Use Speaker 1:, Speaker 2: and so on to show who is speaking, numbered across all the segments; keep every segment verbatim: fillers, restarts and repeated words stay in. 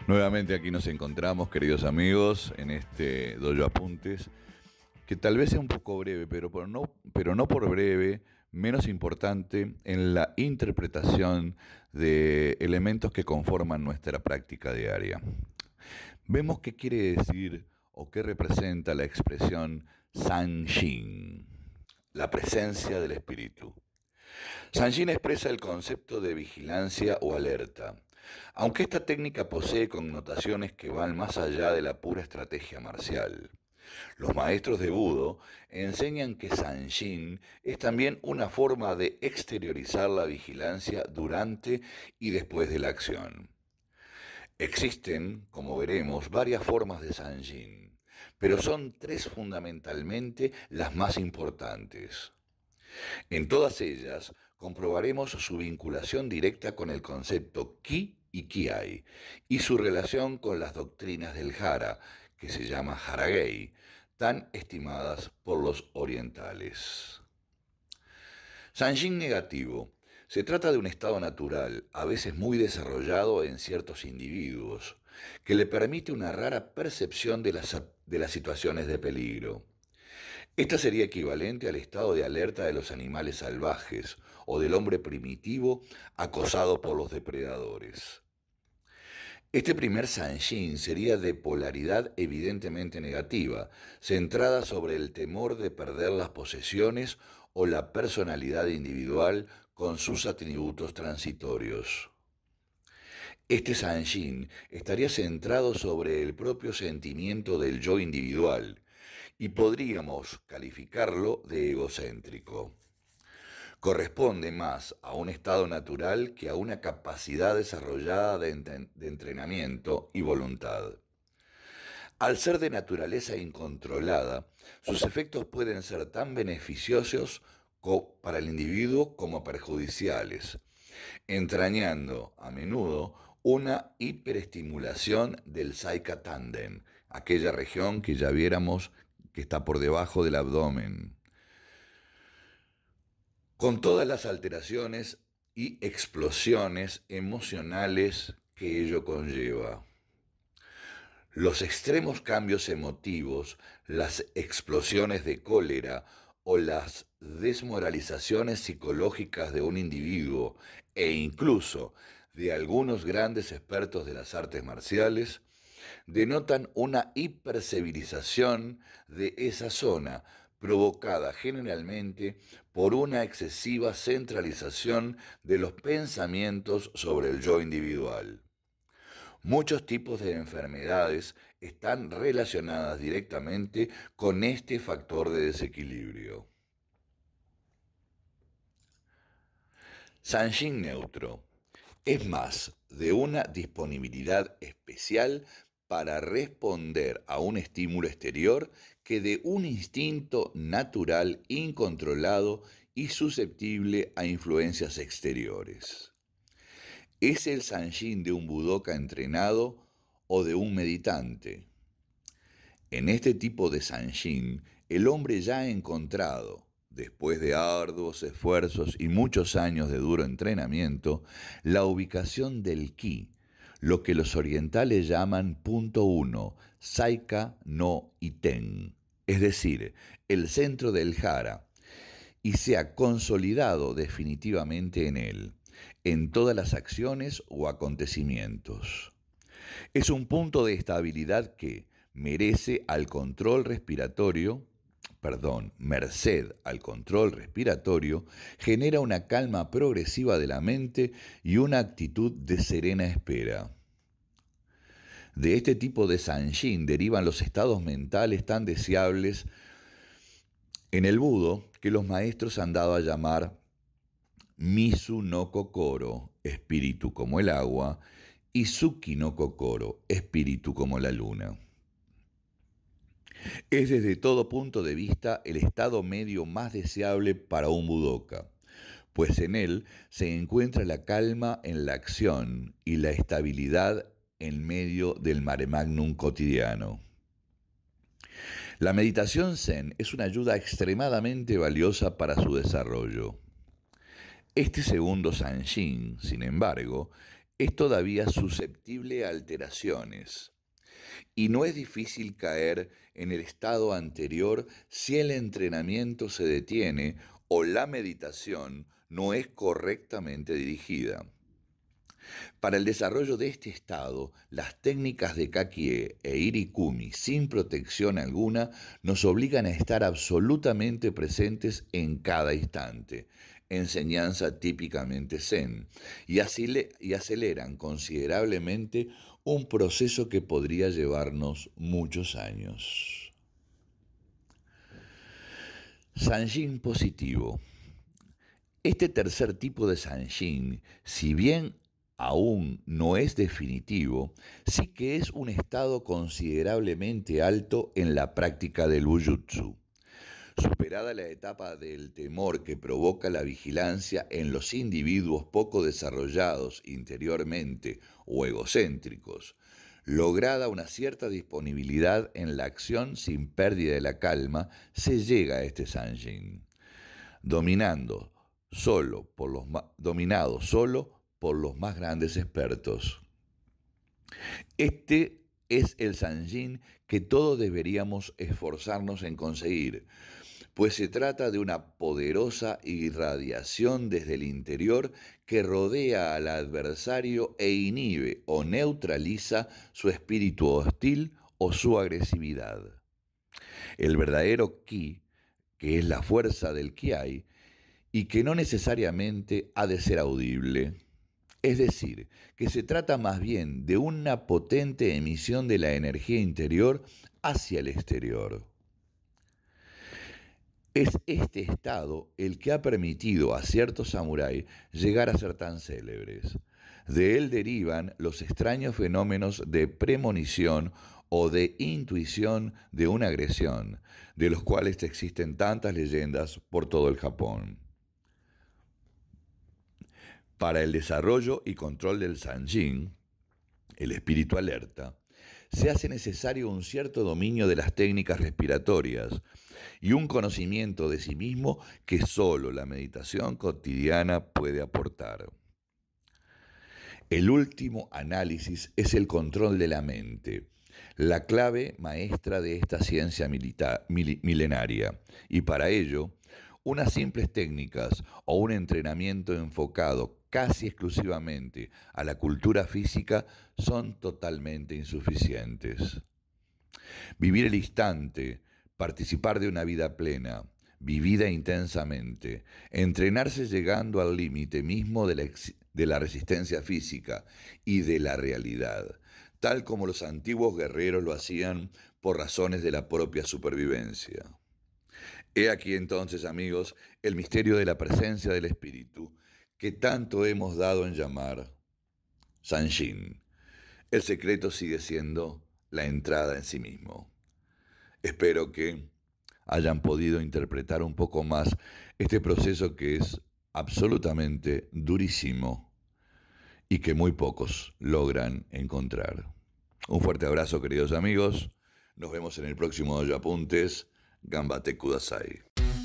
Speaker 1: Nuevamente aquí nos encontramos, queridos amigos, en este Dojo Apuntes, que tal vez sea un poco breve, pero, por no, pero no por breve, menos importante en la interpretación de elementos que conforman nuestra práctica diaria. Vemos qué quiere decir o qué representa la expresión Sanshin, la presencia del espíritu. Sanshin expresa el concepto de vigilancia o alerta, aunque esta técnica posee connotaciones que van más allá de la pura estrategia marcial. Los maestros de Budo enseñan que Sanshin es también una forma de exteriorizar la vigilancia durante y después de la acción. Existen, como veremos, varias formas de Sanshin, pero son tres fundamentalmente las más importantes. En todas ellas comprobaremos su vinculación directa con el concepto Ki y Kiai y su relación con las doctrinas del Hara, que se llama Haragei, tan estimadas por los orientales. Sanshin negativo. Se trata de un estado natural, a veces muy desarrollado en ciertos individuos, que le permite una rara percepción de las, de las situaciones de peligro. Esta sería equivalente al estado de alerta de los animales salvajes o del hombre primitivo acosado por los depredadores. Este primer Sanshin sería de polaridad evidentemente negativa, centrada sobre el temor de perder las posesiones o la personalidad individual con sus atributos transitorios. Este Sanshin estaría centrado sobre el propio sentimiento del yo individual y podríamos calificarlo de egocéntrico. Corresponde más a un estado natural que a una capacidad desarrollada de, ent- de entrenamiento y voluntad. Al ser de naturaleza incontrolada, sus efectos pueden ser tan beneficiosos para el individuo como perjudiciales, entrañando a menudo una hiperestimulación del Saika Tanden, aquella región que ya viéramos que está por debajo del abdomen, con todas las alteraciones y explosiones emocionales que ello conlleva. Los extremos cambios emotivos, las explosiones de cólera o las desmoralizaciones psicológicas de un individuo e incluso de algunos grandes expertos de las artes marciales denotan una hipersensibilización de esa zona, provocada generalmente por una excesiva centralización de los pensamientos sobre el yo individual. Muchos tipos de enfermedades están relacionadas directamente con este factor de desequilibrio. Sanshin neutro es más de una disponibilidad especial para responder a un estímulo exterior que de un instinto natural incontrolado y susceptible a influencias exteriores. ¿Es el Sanshin de un budoka entrenado o de un meditante? En este tipo de Sanshin, el hombre ya ha encontrado, después de arduos esfuerzos y muchos años de duro entrenamiento, la ubicación del Ki, lo que los orientales llaman punto uno, Saika no Iten, es decir, el centro del Hara, y se ha consolidado definitivamente en él, en todas las acciones o acontecimientos. Es un punto de estabilidad que merece al control respiratorio, perdón, merced al control respiratorio, genera una calma progresiva de la mente y una actitud de serena espera. De este tipo de Sanshin derivan los estados mentales tan deseables en el Budo que los maestros han dado a llamar Misu no Kokoro, espíritu como el agua, y Suki no Kokoro, espíritu como la luna. Es desde todo punto de vista el estado medio más deseable para un budoka, pues en él se encuentra la calma en la acción y la estabilidad en medio del mare magnum cotidiano. La meditación zen es una ayuda extremadamente valiosa para su desarrollo. Este segundo Sanshin, sin embargo, es todavía susceptible a alteraciones y no es difícil caer en el estado anterior si el entrenamiento se detiene o la meditación no es correctamente dirigida. Para el desarrollo de este estado, las técnicas de Kakie e Irikumi sin protección alguna nos obligan a estar absolutamente presentes en cada instante, enseñanza típicamente zen, y, y aceleran considerablemente un proceso que podría llevarnos muchos años. Sanjin positivo. Este tercer tipo de Sanjin, si bien aún no es definitivo, sí que es un estado considerablemente alto en la práctica del Bujutsu. Superada la etapa del temor que provoca la vigilancia en los individuos poco desarrollados interiormente o egocéntricos, lograda una cierta disponibilidad en la acción sin pérdida de la calma, se llega a este Sanjin, dominando solo por los dominado solo por los más grandes expertos. Este es el Sanjin que todos deberíamos esforzarnos en conseguir, pues se trata de una poderosa irradiación desde el interior que rodea al adversario e inhibe o neutraliza su espíritu hostil o su agresividad. El verdadero ki, que es la fuerza del kiai, y que no necesariamente ha de ser audible. Es decir, que se trata más bien de una potente emisión de la energía interior hacia el exterior. Es este estado el que ha permitido a ciertos samuráis llegar a ser tan célebres. De él derivan los extraños fenómenos de premonición o de intuición de una agresión, de los cuales existen tantas leyendas por todo el Japón. Para el desarrollo y control del Sanjin, el espíritu alerta, se hace necesario un cierto dominio de las técnicas respiratorias y un conocimiento de sí mismo que solo la meditación cotidiana puede aportar. El último análisis es el control de la mente, la clave maestra de esta ciencia milita- mil- milenaria, y para ello, unas simples técnicas o un entrenamiento enfocado casi exclusivamente a la cultura física son totalmente insuficientes. Vivir el instante, participar de una vida plena, vivida intensamente, entrenarse llegando al límite mismo de la, ex- de la resistencia física y de la realidad, tal como los antiguos guerreros lo hacían por razones de la propia supervivencia. He aquí entonces, amigos, el misterio de la presencia del Espíritu, que tanto hemos dado en llamar Sanjin. El secreto sigue siendo la entrada en sí mismo. Espero que hayan podido interpretar un poco más este proceso que es absolutamente durísimo y que muy pocos logran encontrar. Un fuerte abrazo, queridos amigos. Nos vemos en el próximo Dojo Apuntes. Gambate Kudasai.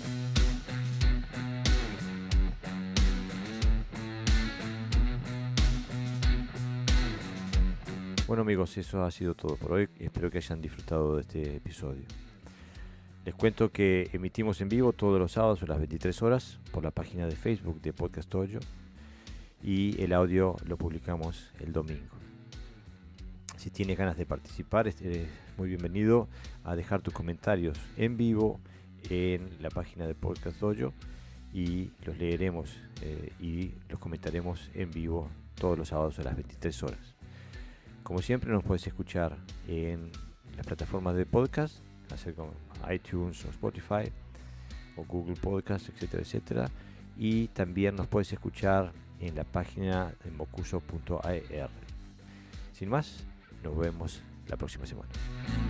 Speaker 2: Bueno amigos, eso ha sido todo por hoy. Espero que hayan disfrutado de este episodio. Les cuento que emitimos en vivo todos los sábados a las veintitrés horas por la página de Facebook de Podcast Dojo y el audio lo publicamos el domingo. Si tienes ganas de participar, eres muy bienvenido a dejar tus comentarios en vivo en la página de Podcast Dojo y los leeremos eh, y los comentaremos en vivo todos los sábados a las veintitrés horas. Como siempre nos puedes escuchar en las plataformas de podcast, así como iTunes o Spotify o Google Podcast, etcétera, etcétera. Y también nos puedes escuchar en la página de mocuso punto a r. Sin más, nos vemos la próxima semana.